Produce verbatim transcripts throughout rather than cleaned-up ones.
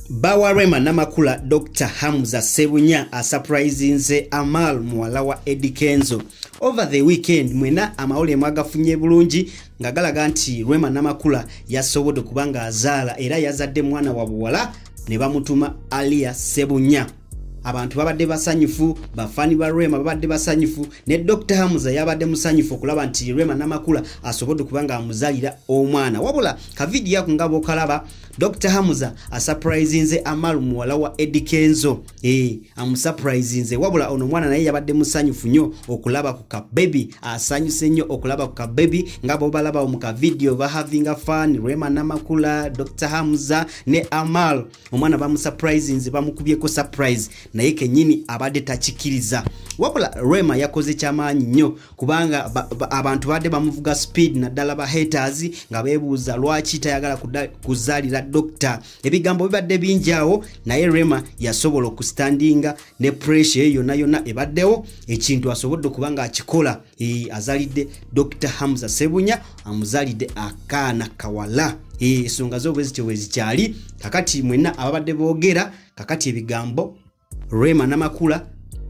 Bawa Rema Namakula Doctor Hamza Sebunya a surprising Amal muwala wa Eddie Kenzo. Over the weekend mwena amaole mwagafunye bulungi ngagalaga nti Rema Namakula yasobodde kubanga azaala era yazadde mwana wa buwala ne bamutuma Alia Sebunya. Abantu babadde basanyufu, bafani ba Rema babadde basanyufu, ne Doctor Hamza yabadde musanyufu okulaba nti Rema Namakula asobodde kubanga amuzalira omwana. Wabula ka video yako ngabo kalaba Doctor Hamza a surprising Amal muwala wa Eddie Kenzo. Eh, am surprising wabula ono mwana naye yabadde musanyufu nnyo okulaba ku ka baby, asanyuse nnyo okulaba ku ka baby ngabo balaba mu ka video ba having a fun. Rema Namakula, Doctor Hamza ne Amal omwana ba mu surprising bamukubyeko surprise naye kenyini abadde tachikiriza. Wabula Rema yakoze kyamaanyi nnyo kubanga ba, ba, abantu badde bamuvuga speed na ddala ba haters nga beebuuza lwaki tayagala kuzalira Doctor. Ebigambo bibadde binjawo naye Rema yasobola okustandinga ne pressure yonna yonna ebaddewo ekintu asobodde kubanga akikola. E, azalidde Doctor Hamza Sebunya amuzalidde akaana kawala. E, songa zo bwezi kyewezi kyali kakati mwenna ababadde boogera kakati ebigambo Rema Namakula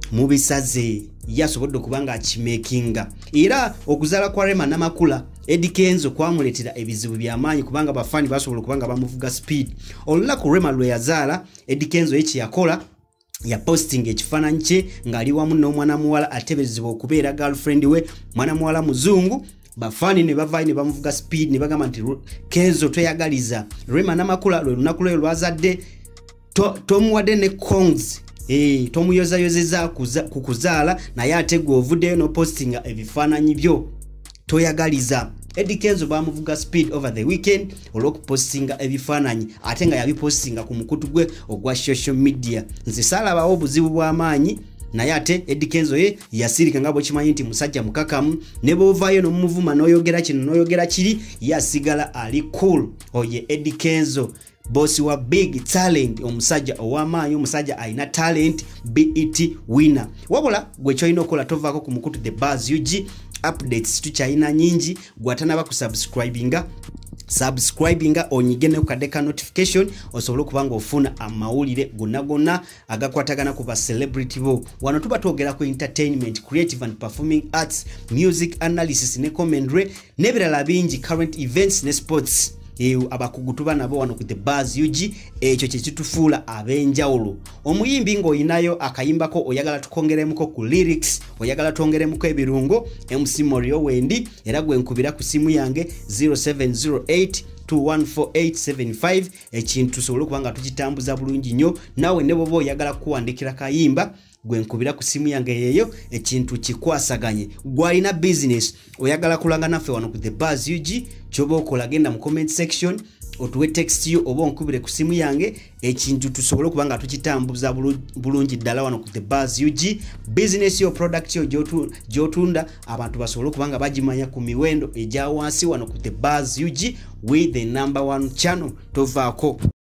mubisaze yasobodde kubanga akimakinga. Era okuzala kwa Rema Namakula Eddie Kenzo kwamuletera ebizibu by'amaanyi kubanga bafani basobola kubanga bamuvuga speed. Olunaku Rema lwe yazaala Eddie Kenzo echi yakola ya posting ekifaananyi kye ng'ali wamu n'omwana muwala ateberezebwa okubeera girlfriend we mwana muwala muzungu. Bafani ne bavaayo ne bamuvuga speed ne bagamba nti Kenzo toyagaliza. Rema Namakula lwe lunaku lwe lwazadde to, tomuwadde ne kongs. Eh, tomuyoza yozeza kukuzaala naye ate gwe ovuddeyo no postinga ebifaananyi byo toyagaliza. Eddie Kenzo bamuvuga speed over the weekend olw'okupostinga ebifaananyi ate nga yabipostinga ku mukutu gwe ogwa social media. Nze saalabawo obuzibu bw'amaanyi naye ate Eddie Kenzo ye yasirika nga bwekimanyi nti musajja mukakamu ne bw'ovaayo n'omuvuma n'oyogera kino n'oyogera kiri yasigala ali cool. Oye Eddie Kenzo boss wa big talent omusajja ow'amaanyi omusajja alina talent B E T winner. Wabula gwe kyolina okola tovaako ku mukutu The Buzz U G updates tukyalina nyingi gwatanaba ku subscribinga subscribinga onyige ne kukadeka notification osobola kubanga ofuna amawulire gonna gonna agakwatagana ku ba celebrity bo. Wano tuba twogera ku entertainment, creative and performing arts, music analysis ne commentary n'ebirala bingi, current events ne sports. Eyo abakugutuba nabo wano ku The Buzz U G ekyo kye kitufuula ab'enjawulo. Omuyimbi ng'oyinayo akayimbako oyagala tukongeremuko ku lyrics, oyagala twongeremuko ebirungo, M C Morio Wendi era gwe nkubira ku simu yange zero seven zero eight two one four eight seven five ekintu tusobola kubanga tukitambuza bulungi nnyo. Nawe ne bobo oyagala kuwandikira kayimba gwe nkubira ku simu yange yeyo ekintu kikwasaganye. Gwalina business oyagala kulanga naffe wano ku The Buzz U G chobo okola genda mu comment section otuwe text yo oba onkubire ku simu yange ekintu tusobola kubanga tukitambuza bulungi ddala wano ku The Buzz U G. Business yo product yo gyotunda abantu basobola kubanga bagimanya ku miwendo egya wansi wano ku The Buzz U G with the number one channel tovaako.